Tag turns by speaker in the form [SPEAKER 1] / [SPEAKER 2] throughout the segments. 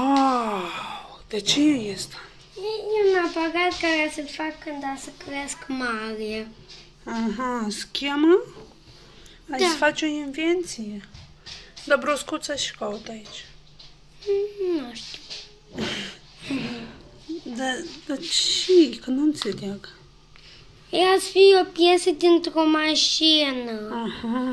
[SPEAKER 1] Wow! De ce e asta?
[SPEAKER 2] E un aparat care să fac când să cresc mare.
[SPEAKER 1] Aha, schemă? Hai
[SPEAKER 2] Da.
[SPEAKER 1] să faci o invenție. Da, broscuța și caut aici.
[SPEAKER 2] Nu știu.
[SPEAKER 1] Dar ce? Că nu înțeleg.
[SPEAKER 2] Ea să fie o piesă dintr-o mașină.
[SPEAKER 1] Aha.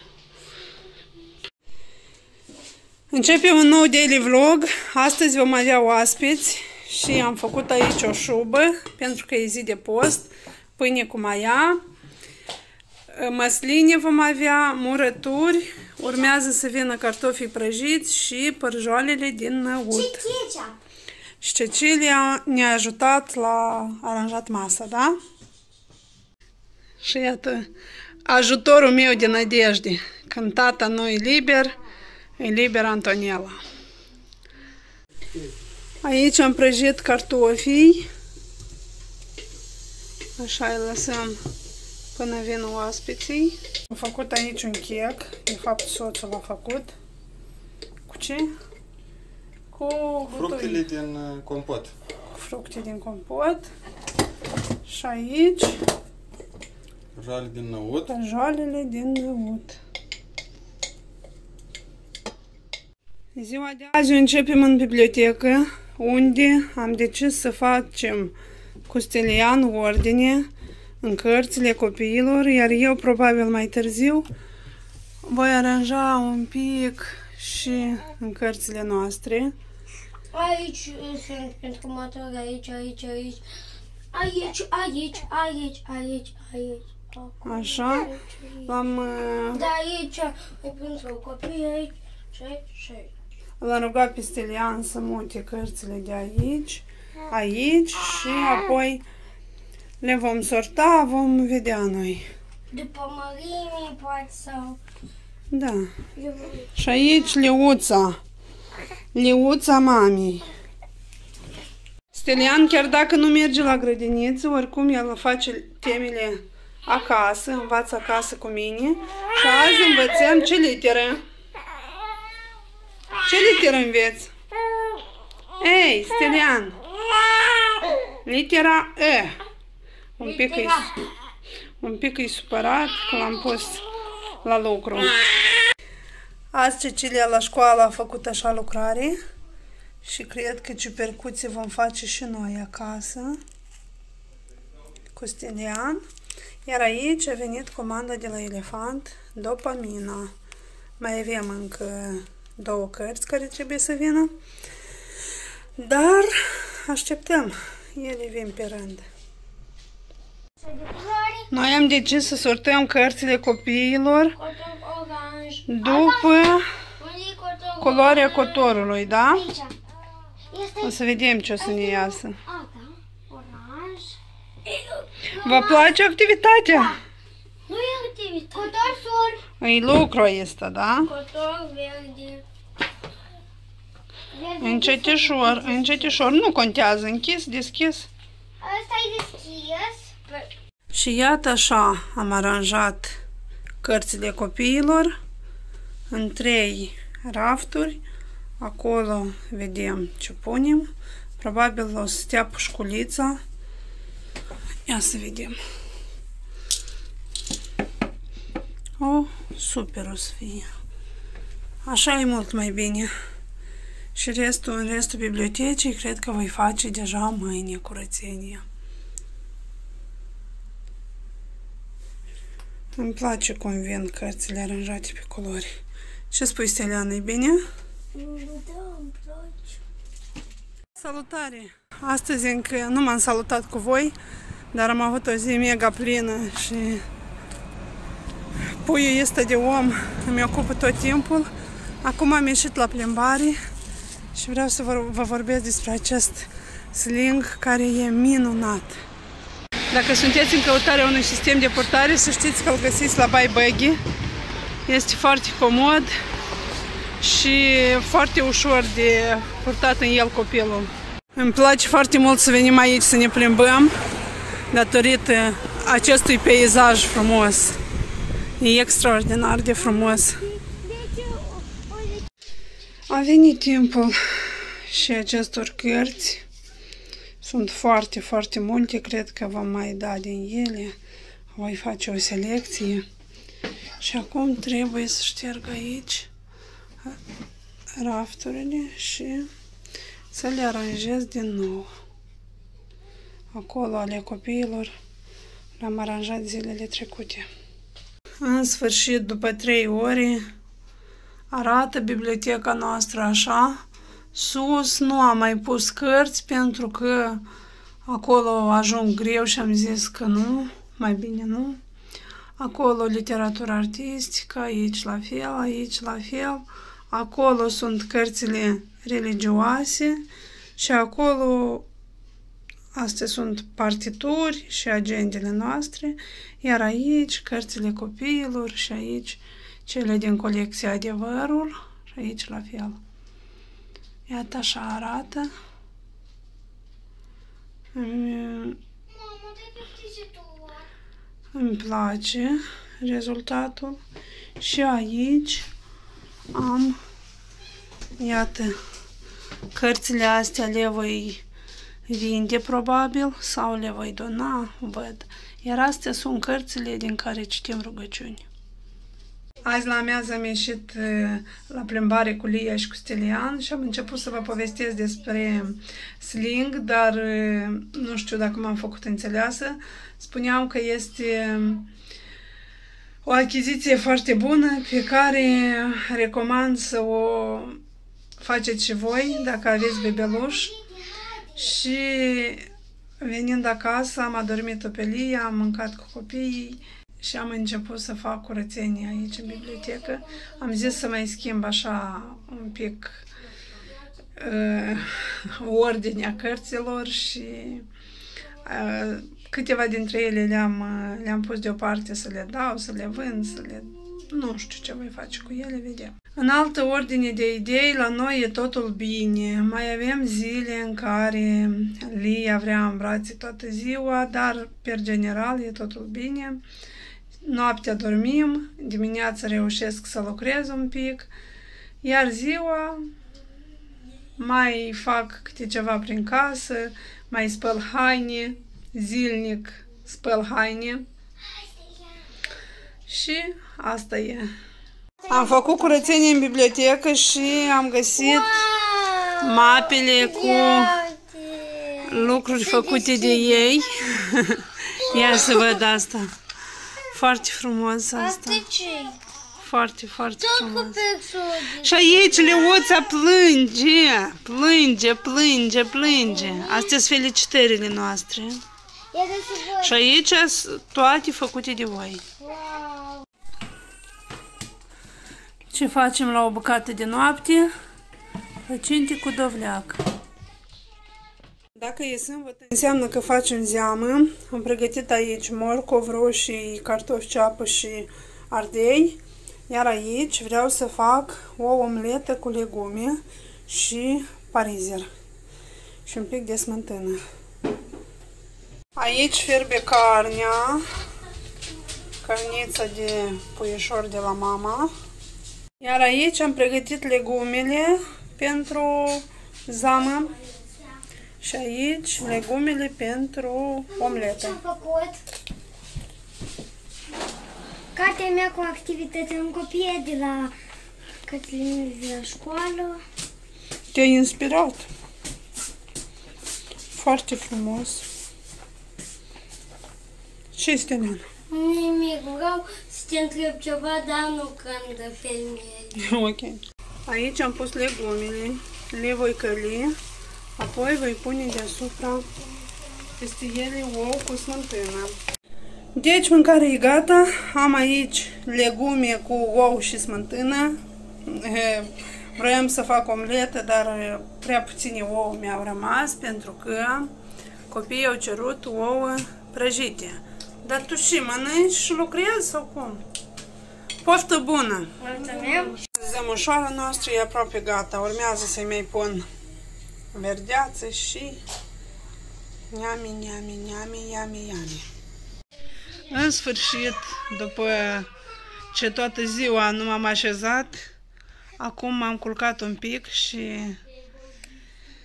[SPEAKER 1] Începem un nou daily vlog. Astăzi vom avea oaspeți și am făcut aici o șubă pentru că e zi de post, pâine cu maia, măsline vom avea, murături, urmează să vină cartofii prăjiți și părjoalele din năut. Și Cecilia ne-a ajutat la aranjat masa, da? Și iată, ajutorul meu de nădejde. Când tata nu e liber Antonella. Aici am prăjit cartofii. Așa îi lăsăm până vin oaspeții. Am făcut aici un chec. De fapt, soțul l-a făcut. Cu ce? Cu
[SPEAKER 3] fructele din compot.
[SPEAKER 1] Cu fructe din compot. Și aici
[SPEAKER 3] Părjoale din năut.
[SPEAKER 1] părjoalele din năut. Ziua de azi începem în bibliotecă, unde am decis să facem cu stilian ordine în cărțile copiilor, iar eu probabil mai târziu voi aranja un pic și în cărțile noastre.
[SPEAKER 2] Aici sunt pentru motor, aici.
[SPEAKER 1] Așa, l-am
[SPEAKER 2] Da, aici e pentru copii, aici.
[SPEAKER 1] l-am rugat pe stilian să mute cărțile de aici și apoi le vom sorta, vom vedea noi.
[SPEAKER 2] După mărime, poate sau...
[SPEAKER 1] Da. Și aici Liuța mamei. Stelian, chiar dacă nu merge la grădiniță, oricum el face temele acasă, învață acasă cu mine. Și azi învățăm ce literă. Ce literă înveți? Ei, Stelian. Litera E. Un pic e supărat că l-am pus la lucru. Azi Cecilia la școală a făcut așa lucrare și cred că ciupercuțe vom face și noi acasă cu Stelian. Iar aici a venit comanda de la Elefant, Dopamina. Mai avem încă 2 cărți care trebuie să vină, dar așteptăm, ele vin pe rând. Noi am decis să sortăm cărțile copiilor după culoarea cotorului, da? O să vedem ce o să ne iasă. Vă place activitatea?
[SPEAKER 2] Nu e activitate. Cotor sur.
[SPEAKER 1] E lucru ăsta, da?
[SPEAKER 2] Cotor verde.
[SPEAKER 1] Încetișor, nu contează, închis, deschis.
[SPEAKER 2] Asta e deschis.
[SPEAKER 1] Și iată așa am aranjat cărțile copiilor în 3 rafturi. Acolo vedem ce punem. Probabil o să stea pușculița. Ia să vedem. Super o să fie. Așa e mult mai bine. Și în restul bibliotecii cred că voi face deja mâine curățenie. Îmi place cum vin cărțile aranjate pe culori. Ce spui, Stelian, e bine?
[SPEAKER 2] Da, îmi place.
[SPEAKER 1] Salutare! Astăzi încă nu m-am salutat cu voi, dar am avut o zi mega plină și puiul ăsta de om îmi ocupă tot timpul. Acum am ieșit la plimbare și vreau să vă vorbesc despre acest sling care e minunat. Dacă sunteți în căutarea unui sistem de purtare, să știți că îl găsiți la Buy Buggy. Este foarte comod și foarte ușor de purtat în el copilul. Îmi place foarte mult să venim aici să ne plimbăm datorită acestui peisaj frumos. E extraordinar de frumos. A venit timpul și acestor cărți. Sunt foarte, foarte multe, cred că vom mai da din ele. Voi face o selecție. Și acum trebuie să șterg aici rafturile și să le aranjez din nou. Acolo ale copiilor le-am aranjat zilele trecute. În sfârșit, după 3 ore, arată biblioteca noastră așa. Sus nu am mai pus cărți pentru că acolo ajung greu și am zis că nu, mai bine nu. Acolo literatură artistică, aici la fel, aici la fel. Acolo sunt cărțile religioase și acolo astea sunt partituri și agendele noastre, iar aici cărțile copiilor și aici cele din colecția Adevărul și aici la fel. Iată așa arată. Îmi place rezultatul. Și aici am, iată, cărțile astea le voi vinde probabil sau le voi dona, văd. Iar astea sunt cărțile din care citim rugăciuni. Azi la amiază am ieșit la plimbare cu Lia și cu Stelian și am început să vă povestesc despre sling, dar nu știu dacă m-am făcut înțeleasă. Spuneam că este o achiziție foarte bună pe care recomand să o faceți și voi dacă aveți bebeluș. Și venind acasă am adormit-o pe Lia, am mâncat cu copiii și am început să fac curățenie aici în bibliotecă. Am zis să mai schimb așa un pic ordinea cărților și câteva dintre ele le-am pus deoparte să le dau, să le vând, să le... Nu știu ce voi face cu ele, vedem. În altă ordine de idei, la noi e totul bine. Mai avem zile în care Lia vrea în brațe toată ziua, dar, per general, e totul bine. Noaptea dormim, dimineața reușesc să lucrez un pic, iar ziua mai fac câte ceva prin casă, mai spăl haine, zilnic spăl haine și asta e. Am făcut curățenie în bibliotecă și am găsit mapele cu lucruri făcute de ei. Ia să văd asta. Foarte frumos asta. Foarte, foarte frumos. Și aici Leuța plânge. Astea sunt felicitările noastre. Și aici toate făcute de voi. Ce facem la o bucată de noapte? Plăcinte cu dovleac. Dacă e sâmbătă, înseamnă că facem zeamă. Am pregătit aici morcov, roșii, cartofi ceapă și ardei. Iar aici vreau să fac o omletă cu legume și parizer. Și un pic de smântână. Aici fierbe carnea. Carnița de puișor de la mama. Iar aici am pregătit legumele pentru zamă. Și aici legumele pentru omletă.
[SPEAKER 2] Ce-am făcut? Cartea mea cu activități în copie de la Cătălin de la școală.
[SPEAKER 1] Te-ai inspirat. Foarte frumos. Ce este, Nena?
[SPEAKER 2] Nimic, vreau să te întreb ceva, dar nu când filmezi.
[SPEAKER 1] Ok. Aici am pus legumele, le voi căli, apoi voi pune deasupra peste ele ou cu smântână. Deci mâncarea e gata, am aici legume cu ou și smântână. Vroiam să fac omletă, dar prea puține ouă mi-au rămas pentru că copiii au cerut ouă prăjite. Dar tu și mănânci și lucrezi sau cum? Poftă bună!
[SPEAKER 2] Mulțumim!
[SPEAKER 1] Zămușoara noastră e aproape gata. Urmează să-i mai pun verdeață și yummy. În sfârșit, după ce toată ziua nu m-am așezat, acum m-am culcat un pic și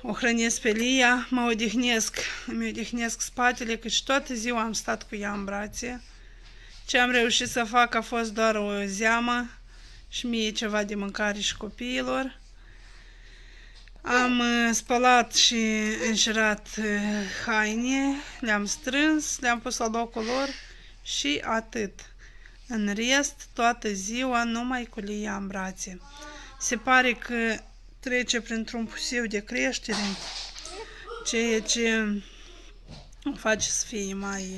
[SPEAKER 1] o hrănesc pe Lia, mă odihnesc, îmi odihnesc spatele, căci toată ziua am stat cu ea în brațe. Ce am reușit să fac a fost doar o zeamă și mie ceva de mâncare și copiilor. Am spălat și înșirat haine, le-am strâns, le-am pus la locul lor și atât. În rest, toată ziua numai cu Lia în brațe. Se pare că trece printr-un pusiu de creștere, ceea ce o face să fie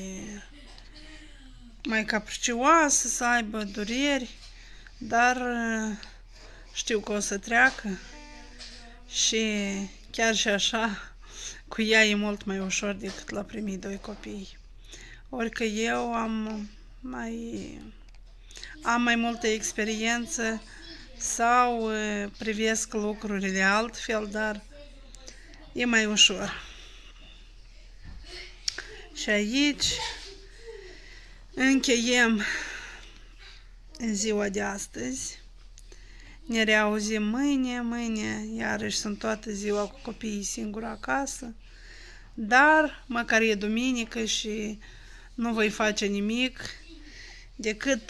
[SPEAKER 1] mai capricioasă, să aibă dureri, dar știu că o să treacă și chiar și așa cu ea e mult mai ușor decât la primii 2 copii. Orică eu am mai multă experiență sau privesc lucrurile altfel, dar e mai ușor. Și aici încheiem ziua de astăzi. Ne reauzim mâine iarăși sunt toată ziua cu copiii singuri acasă, dar măcar e duminică și nu voi face nimic decât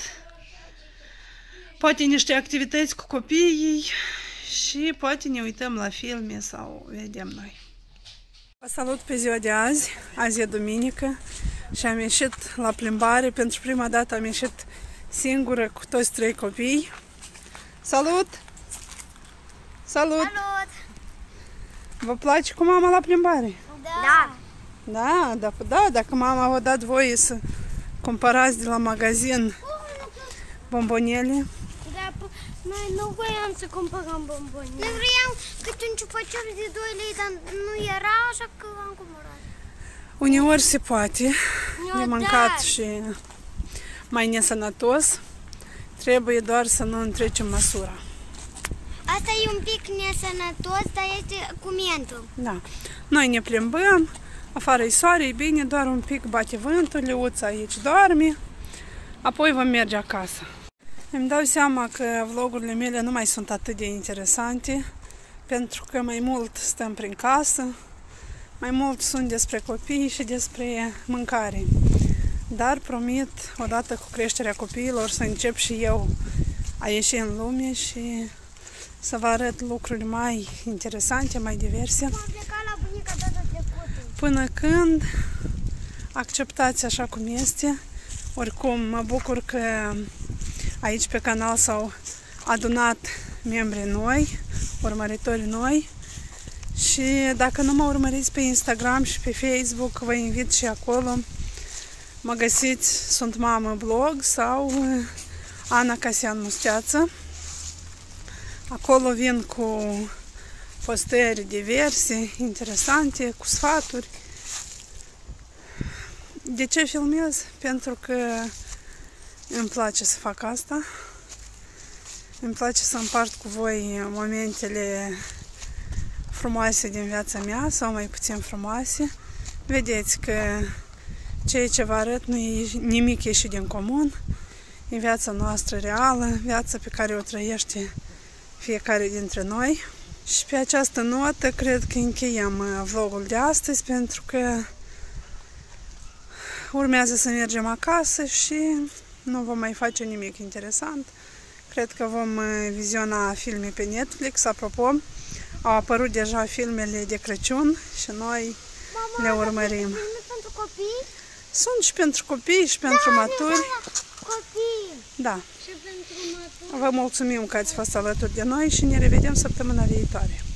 [SPEAKER 1] poate niște activități cu copiii și poate ne uităm la filme sau vedem noi. Vă salut pe ziua de azi. Azi e duminică și am ieșit la plimbare. Pentru prima dată am ieșit singură cu toți 3 copii. Salut! Salut!
[SPEAKER 2] Salut!
[SPEAKER 1] Vă place cu mama la plimbare?
[SPEAKER 2] Da!
[SPEAKER 1] Da, dacă mama v-a dat voie să cumpărați de la magazin bombonele.
[SPEAKER 2] Da, noi nu voiam să cumpărăm bomboni. Noi vreau câte un ciupăcior de 2 lei, dar nu era, așa că am cumpărat.
[SPEAKER 1] Uneori se poate de mâncat și mai nesănătos. Trebuie doar să nu întrecem măsura.
[SPEAKER 2] Asta e un pic nesănătos, dar este cu mentul.
[SPEAKER 1] Da. Noi ne plimbăm, afară e soare, e bine, doar un pic bate vântul, Leuța aici doarme, apoi vom merge acasă. Îmi dau seama că vlogurile mele nu mai sunt atât de interesante, pentru că mai mult stăm prin casă, mai mult sunt despre copii și despre mâncare. Dar promit, odată cu creșterea copiilor, să încep și eu a ieși în lume și să vă arăt lucruri mai interesante, mai diverse.
[SPEAKER 2] Am plecat la bunica data trecută.
[SPEAKER 1] Până când acceptați așa cum este. Oricum, mă bucur că aici pe canal s-au adunat membri noi, urmăritori noi. Și dacă nu mă urmăriți pe Instagram și pe Facebook, vă invit și acolo. Mă găsiți, sunt Mamă Blog sau Ana Casian Musteață. Acolo vin cu postări diverse, interesante, cu sfaturi. De ce filmez? Pentru că îmi place să fac asta. Îmi place să împart cu voi momentele frumoase din viața mea sau mai puțin frumoase. Vedeți că ceea ce vă arăt nu e nimic ieșit din comun. E viața noastră reală, viața pe care o trăiește fiecare dintre noi. Și pe această notă cred că încheiem vlogul de astăzi, pentru că urmează să mergem acasă și nu vom mai face nimic interesant. Cred că vom viziona filme pe Netflix. Apropo, au apărut deja filmele de Crăciun și noi le urmărim.
[SPEAKER 2] Pentru copii?
[SPEAKER 1] Sunt și pentru copii și pentru maturi.
[SPEAKER 2] Copii!
[SPEAKER 1] Da.
[SPEAKER 2] Și pentru maturi.
[SPEAKER 1] Vă mulțumim că ați fost alături de noi și ne revedem săptămâna viitoare.